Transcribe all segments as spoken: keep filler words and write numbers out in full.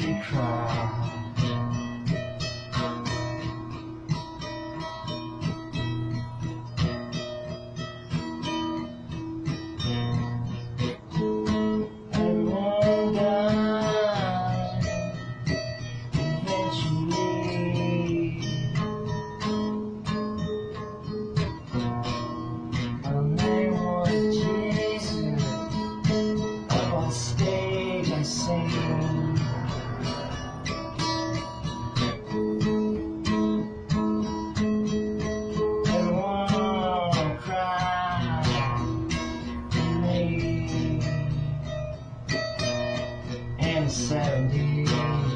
you cry. Everyone dies eventually. Her name was Jesus. Up on stage and singing. Everyone cried for me. In the seventies,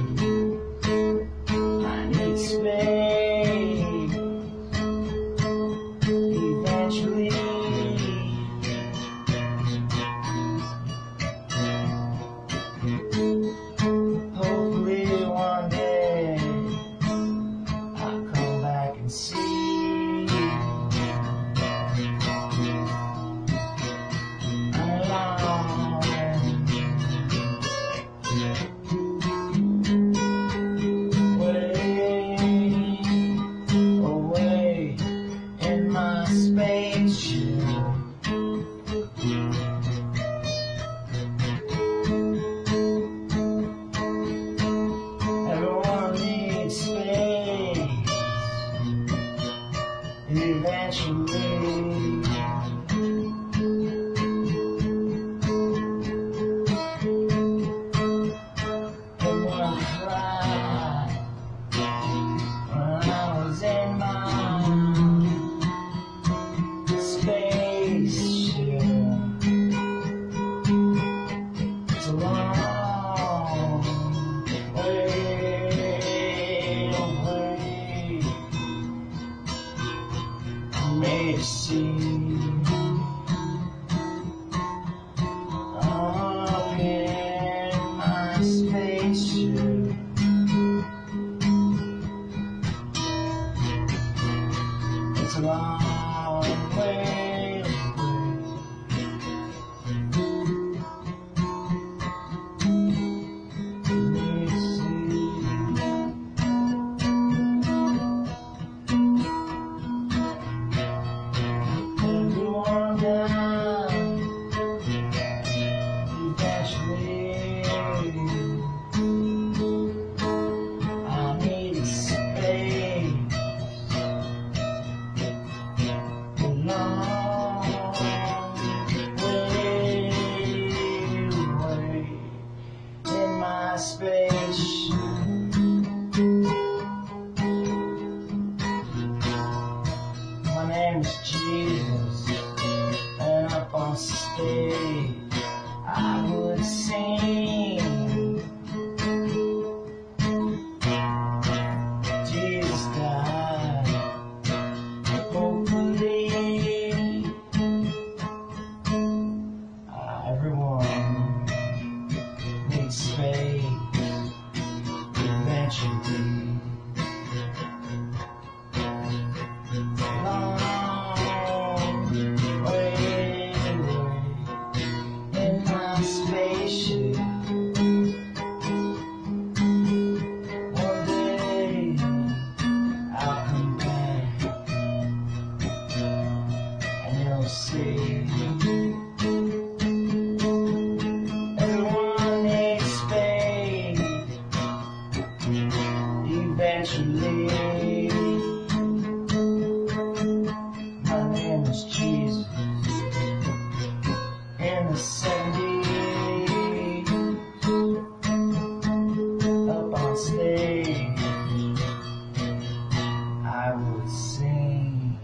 I need space. Eventually, hopefully one day I'll come back and see. I'm alone, way away in my spaceship. Everyone needs space eventually. Everyone cried when I was in my spaceship. It's a long way away for me to see. Up in my spaceship, it's a long way away. Everyone dies eventually. I need space, a long way away in my spaceship. My name is Jesus, and up on stage I would sing. Jesus died, hopefully uh, everyone needs space eventually. Long way away in my spaceship. One day I'll come back and you'll see. Everyone needs space eventually. My name is Jesus. In the seventies, up on stage, I would sing.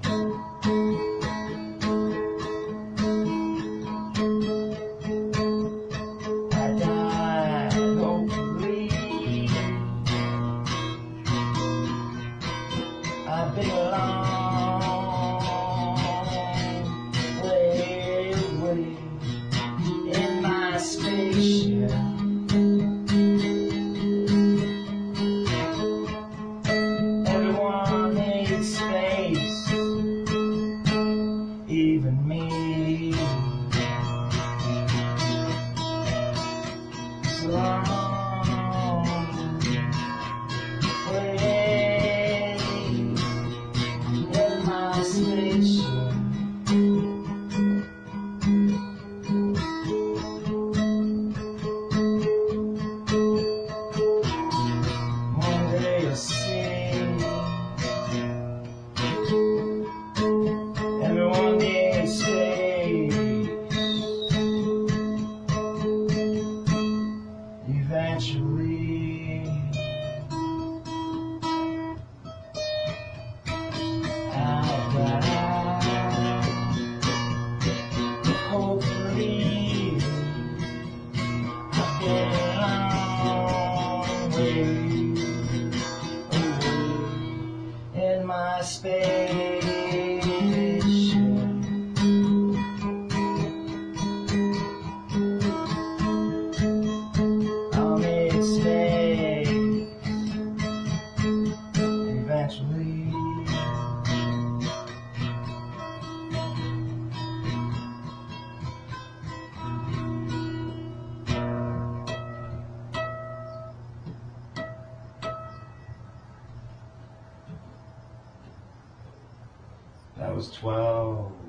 I died hopefully away in my spaceship. I'll make space eventually. That was twelve.